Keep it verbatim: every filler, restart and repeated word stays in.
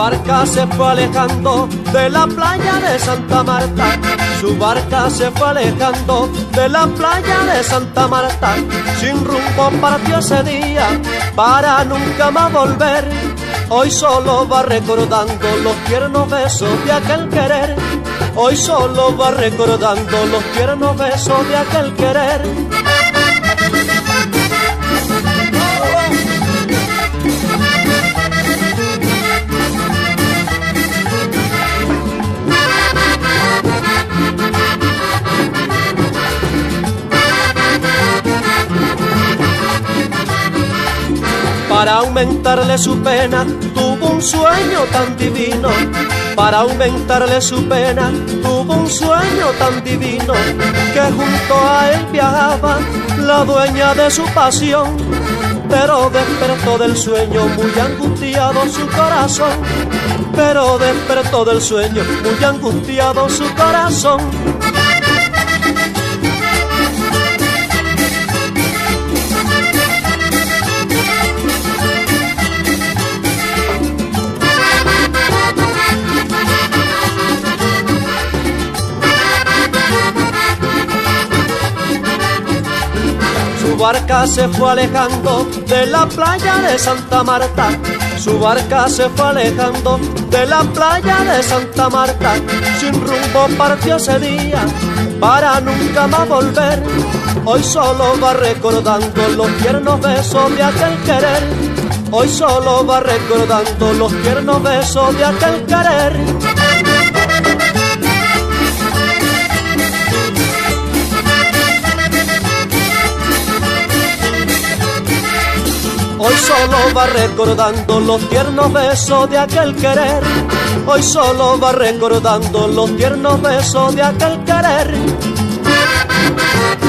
barca se fue alejando de la playa de Santa Marta. Su barca se fue alejando de la playa de Santa Marta. Sin rumbo partió ese día para nunca más volver. Hoy solo va recordando los tiernos besos de aquel querer. Hoy solo va recordando los tiernos besos de aquel querer. Para aumentarle su pena, tuvo un sueño tan divino. Para aumentarle su pena, tuvo un sueño tan divino, que junto a él viajaba la dueña de su pasión. Pero despertó del sueño muy angustiado su corazón. Pero despertó del sueño muy angustiado su corazón. Su barca se fue alejando de la playa de Santa Marta. Su barca se fue alejando de la playa de Santa Marta. Sin rumbo partió ese día para nunca más volver. Hoy solo va recordando los tiernos besos de aquel querer. Hoy solo va recordando los tiernos besos de aquel querer. Hoy solo va recordando los tiernos besos de aquel querer. Hoy solo va recordando los tiernos besos de aquel querer.